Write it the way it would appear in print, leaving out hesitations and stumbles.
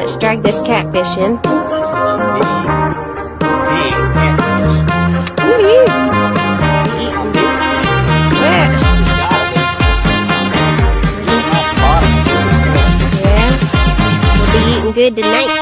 let's drag this catfish in. Ooh, yeah. Yeah, we'll be eating good tonight.